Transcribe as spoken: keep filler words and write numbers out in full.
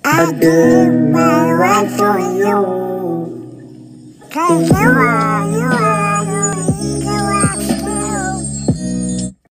I give my life for you. Cause you are, you are.